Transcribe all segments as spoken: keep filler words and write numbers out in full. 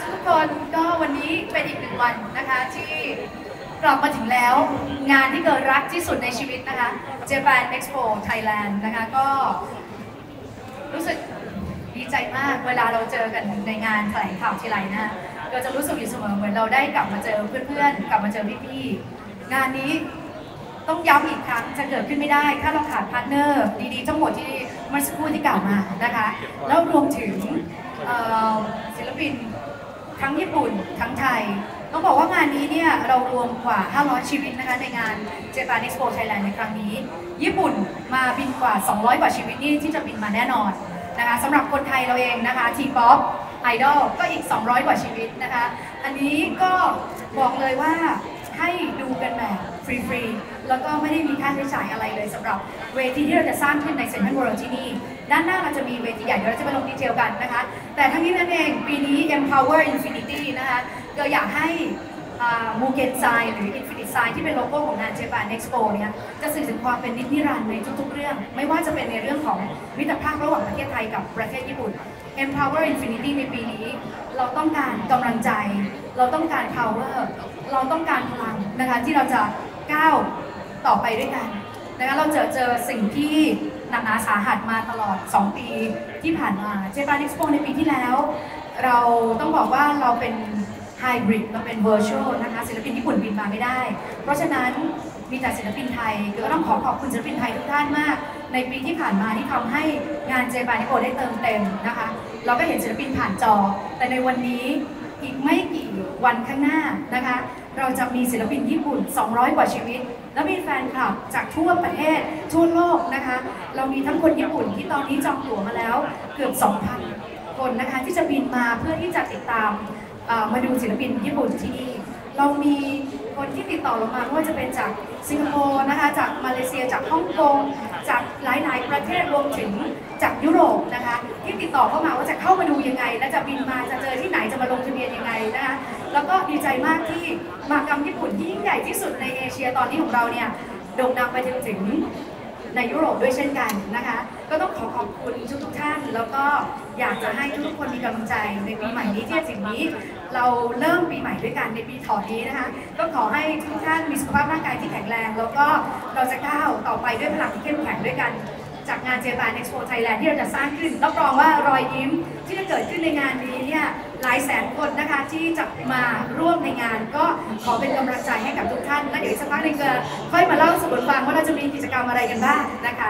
ทุกคนก็วันนี้เป็นอีกหนึ่งวันนะคะที่กลับมาถึงแล้วงานที่เกินรักที่สุดในชีวิตนะคะ Japan Expo Thailand นะคะก็รู้สึกดีใจมากเวลาเราเจอกันในงานแถลงข่าวทีไรนะก็จะรู้สึกอยู่เสมอเหมือนเราได้กลับมาเจอเพื่อนๆกลับมาเจอพี่ๆงานนี้ต้องย้ำอีกครั้งจะเกิดขึ้นไม่ได้ถ้าเราขาดพาร์ทเนอร์ดีๆทั้งหมดที่เมื่อสักครู่ที่กล่าวมานะคะแล้วรวมถึงศิลปินทั้งญี่ปุ่นทั้งไทยต้องบอกว่างานนี้เนี่ยเรารวมกว่าห้าร้อยชีวิตนะคะในงาน Japan Expo Thailand ในครั้งนี้ญี่ปุ่นมาบินกว่าสองร้อยกว่าชีวิตนี่ที่จะบินมาแน่นอนนะคะสำหรับคนไทยเราเองนะคะทีป๊อปไอดอลก็อีกสองร้อยกว่าชีวิตนะคะอันนี้ก็บอกเลยว่าให้ดูกันแบบฟรีๆแล้วก็ไม่ได้มีค่าใช้จ่ายอะไรเลยสำหรับเวทีที่เราจะสร้างขึ้นในเซ็นทรัลเวิลด์ที่นี่ด้านหน้าเราจะมีเวทีใหญ่เดี๋ยวเราจะไปลงดีเทลกันนะคะแต่ทั้งนี้นั่นเองปีนี้ Empower Infinity นะคะก็อยากให้มูเกนไซหรือ Infinite Sign ที่เป็นโลโก้ของงาน Japan Expo เนี่ยจะสื่อถึงความเป็นนิจนิรันดร์ในทุกๆเรื่องไม่ว่าจะเป็นในเรื่องของมิตรภาพระหว่างประเทศไทยกับประเทศญี่ปุ่น Empower Infinity ในปีนี้เราต้องการกำลังใจเราต้องการ power เราต้องการพลังนะคะที่เราจะก้าวต่อไปด้วยกันนะคะเราเจอเจอสิ่งที่หนักหนาสาหัสมาตลอดสองปีที่ผ่านมา Japan Expo ในปีที่แล้วเราต้องบอกว่าเราเป็นไฮบริดเราเป็น virtual นะคะศิลปินญี่ปุ่นบินมาไม่ได้เพราะฉะนั้นมีแต่ศิลปินไทยก็ต้องขอขอบคุณศิลปินไทยทุกท่านมากในปีที่ผ่านมาที่ทำให้งาน Japan Expo ได้เติมเต็มนะคะเราก็เห็นศิลปินผ่านจอแต่ในวันนี้อีกไม่กี่วันข้างหน้านะคะเราจะมีศิลปินญี่ปุ่นสองร้อยกว่าชีวิตและมีแฟนคลับจากทั่วประเทศทั่วโลกนะคะเรามีทั้งคนญี่ปุ่นที่ตอนนี้จองตั๋วมาแล้วเกือบ สองพัน คนนะคะที่จะบินมาเพื่อที่จะติดตามมาดูศิลปินญี่ปุ่นที่นี่เรามีคนที่ติดต่อลงมาไม่ว่าจะเป็นจากสิงคโปร์นะคะจากมาเลเซียจากฮ่องกงจากหลายๆประเทศรวมถึงจากยุโรปนะคะที่ติดต่อเข้ามาว่าจะเข้ามาดูยังไงและจะบินมาจะเจอที่ไหนจะมาลงทะเบียนยังไงนะคะแล้วก็ดีใจมากที่มหกรรมญี่ปุ่นที่ยิ่งใหญ่ที่สุดในเอเชียตอนนี้ของเราเนี่ยโด่งดังไปจนถึงในยุโรปด้วยเช่นกันนะคะก็ต้องขอขอบคุณทุกทุกท่านแล้วก็อยากจะให้ทุกคนมีกำลังใจในปีใหม่นี้ที่สิ่งนี้เราเริ่มปีใหม่ด้วยกันในปีถอนี้นะคะก็ขอให้ทุกท่านมีสุขภาพร่างกายที่แข็งแรงแล้วก็เราจะก้าวต่อไปด้วยพลังที่เข้มแข็งด้วยกันจากงาน Japan Expo Thailand ที่เราจะสร้างขึ้นรับรองว่ารอยยิ้มที่จะเกิดขึ้นในงานนี้เนี่ยหลายแสนคนนะคะที่จะมาร่วมในงานก็ขอเป็นกำลังใจให้กับทุกท่านและเดี๋ยวอีกสักพักหนึ่งจะค่อยมาเล่าสู่กันฟังว่าเราจะมีกิจกรรมอะไรกันบ้างนะคะ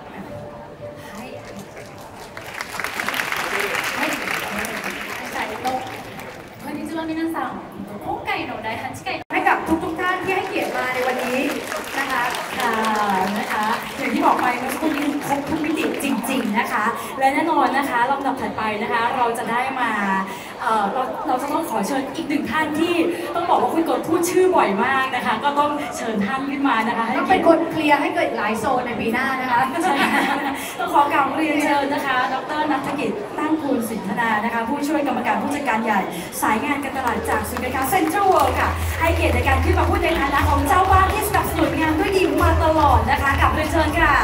ให้กับทุกๆท่านที่ให้เกียรติมาในวันนี้นะคะนะคะอย่างที่บอกไปเมื่อสักครู่นี้ครบทุกมิติจริงๆนะคะและแน่นอนนะคะลำดับถัดไปนะคะเราจะได้มาเอ่อเราเราจะต้องขอเชิญอีกหนึ่งท่านที่ต้องบอกว่าคุณกดพูดชื่อบ่อยมากนะคะก็ต้องเชิญท่านขึ้นมานะคะต้องเป็นคนเคลียร์ให้เกิดหลายโซนในปีหน้านะคะใช่ต้องขอกราบเรียนเชิญนะคะดร.ณัฐกิจตั้งภูลสินธนานะคะผู้ช่วยกรรมการผู้จัดการใหญ่สายงานการตลาดจากศูนย์การค้าเซ็นทรัลเวิลด์ค่ะให้เกียรติในการขึ้นมาพูดในฐานะของเจ้าบ้านที่สนับสนุนงานด้วยดีมาตลอดนะคะกับเรียนเชิญค่ะ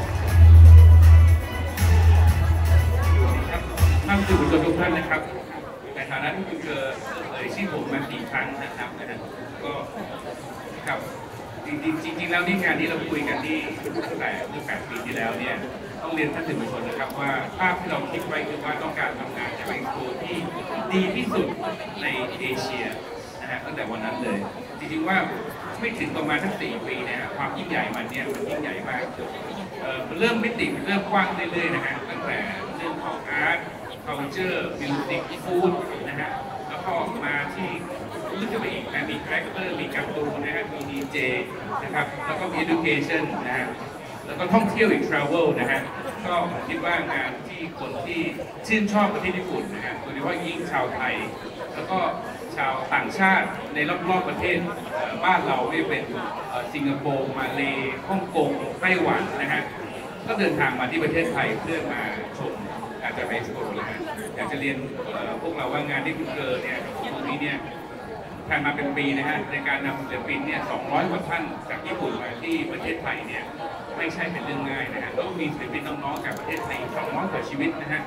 ท่านสื่อมวลชนทุกท่านนะครับในฐานะที่คุณเกิดเอ่ยชื่อผมมาสี่ครั้งนะครับนะก็ครับจริงๆจริงๆแล้วนี่งานนี้เราคุยกันที่ตั้งแต่เมื่อแปดปีที่แล้วเนี่ยต้องเรียนท่านสื่อมวลชนนะครับว่าภาพที่เราคิดไว้คือว่าต้องการทำงานจะเป็นตัวที่ดีที่สุดในเอเชียนะฮะตั้งแต่วันนั้นเลยจริงๆว่าไม่ถึงประมาณทั้งสี่ปีนะฮะความยิ่งใหญ่มันเนี่ยมันยิ่งใหญ่มากเอ่อมันเริ่มมิติมันเริ่มกว้างเรื่อยๆนะฮะตั้งแต่เรื่องของอาร์ตculture music food นะฮะแล้วก็มาที่ลึกเข้าไปอีกนะมี character มีการ์ตูนนะฮะมี ดี เจ นะครับแล้วก็มี education นะฮะแล้วก็ท่องเที่ยวอีก travel นะฮะก็คิดว่างานที่คนที่ชื่นชอบประเทศญี่ปุ่นนะฮะโดยเฉพาะยิ่งชาวไทยแล้วก็ชาวต่างชาติในรอบๆประเทศบ้านเราไม่เป็นสิงคโปร์มาเลย์ฮ่องกงไต้หวันนะฮะก็เดินทางมาที่ประเทศไทยเพื่อมาชมอาจจะไปสโตร์เลยนะอยากจะเรียนพวกเราว่างานที่คุณเกิดเนี่ยตรงนี้เนี่ยผ่านมาเป็นปีนะฮะในการนำศิลปินเนี่ยสองร้อยกว่าท่านจากญี่ปุ่นมาที่ประเทศไทยเนี่ยไม่ใช่เป็นเรื่องง่ายนะฮะต้องมีศิลปินน้องๆจากประเทศไทยสองร้อยกว่าชีวิตนะฮะ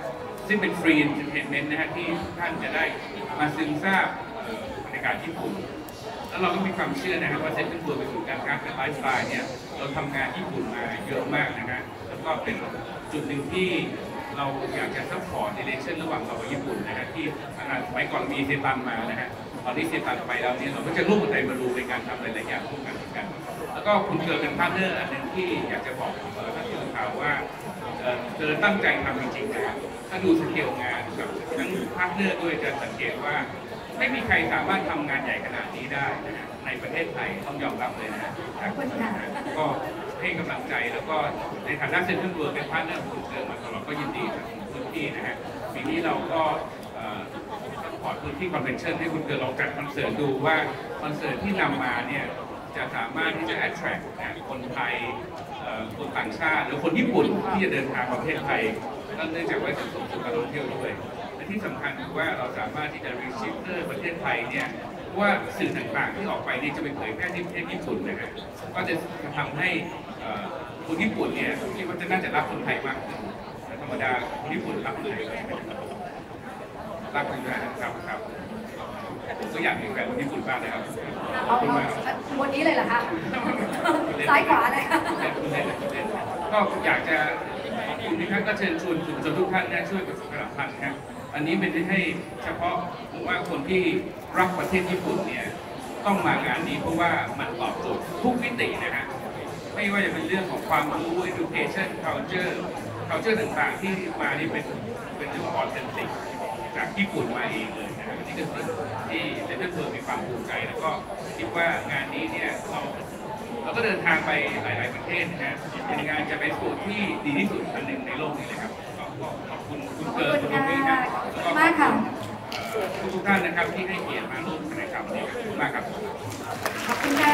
ซึ่งเป็นฟรีเอนเตอร์เทนเมนต์นะฮะที่ท่านจะได้มาซึมซาบบรรยากาศญี่ปุ่นแล้วเราก็มีความเชื่อนะครับว่าเซ็นทรัลเวิลด์เป็นศูนย์การค้าเป็นไลฟ์สไตล์เนี่ยเราทำงานญี่ปุ่นมาเยอะมากนะฮะแล้วก็เป็นจุดหนึ่งที่เราอยากจะซัพพอร์ตในเรชั่นระหว่างเรากับญี่ปุ่นนะฮะที่ขนาดสมัยก่อนมีเซตันมานะฮะตอนนี้เซตันไปแล้วเนี่ยเราก็จะร่วมกับไดมารูในการทำหลายๆอย่างร่วมกันเหมือนกันแล้วก็คุณเกิดเป็นพาร์ทเนอร์อันหนึ่งที่อยากจะบอกท่านผู้ข่าวว่าเกิดตั้งใจทำจริงๆนะถ้าดูสเกลงานกับทั้งพาร์ทเนอร์ด้วยจะสังเกตว่าไม่มีใครสามารถทำงานใหญ่ขนาดนี้ได้นะฮะในประเทศไทยต้องยอมรับเลยนะฮะก็ให้กำลังใจแล้วก็ในฐานะเซ็นทรัลเวิลด์เป็นพาร์ทเนอร์ของคุณเกิดมาตลอดก็ยินดีกับพื้นที่นะฮะปีนี้เราก็ขอพื้นที่คอนเวนชั่นให้คุณเกิดลองจัดคอนเสิร์ตดูว่าคอนเสิร์ตที่นำมาเนี่ยจะสามารถที่จะ attract คนไทยคนต่างชาติหรือคนญี่ปุ่นที่จะเดินทางมาประเทศไทยเนื่องจากว่าจะส่งเสริมการท่องเที่ยวด้วยและที่สำคัญคือว่าเราสามารถที่จะ register ประเทศไทยเนี่ยว่าสื่อต่างๆที่ออกไปนี่จะไปเผยแพร่ที่ประเทศญี่ปุ่นนะฮะก็จะทำให้คนญี่ปุ่นเนี่ยคิดว่าจะน่าจะรักคนไทยมากขึ้นธรรมดาคนญี่ปุ่นรักคนไทยรักคนไทยครับครับผมก็อยากมีแฟนคนญี่ปุ่นบ้างนะครับเอาวันนี้เลยเหรอคะซ้ายขวาเลยค่ะก็อยากจะขอบคุณนะครับก็เชิญชวนชุมชนทุกท่านนะช่วยประชาสัมพันธ์ครับอันนี้เป็นให้เฉพาะผมว่าคนที่รักประเทศญี่ปุ่นเนี่ยต้องมางานนี้เพราะว่ามันตอบโจทย์ทุกมิตินะฮะไม่ว่าจะเป็นเรื่องของความรู้ education culture culture ต่างๆที่มานี่เป็นเป็นเรื่องออเทนติกจากญี่ปุ่นมาเองเลยนะครับนี่ก็คือที่เซ็นทรัลเวิลด์มีความภูมิใจแล้วก็คิดว่างานนี้เนี่ยเราเราก็เดินทางไปหลายๆประเทศนะฮะเป็นงานจะเป็นส่วนที่ดีที่สุดอันหนึ่งในโลกนี้เลยครับก็ขอบคุณคุณเกิร์ลคุณลูกนี้ครับแล้วก็ขอบคุณทุกท่านนะครับที่ให้เกียรติมาร่วมกิจกรรมนี้ขอบคุณมากครับขอบคุณค่ะ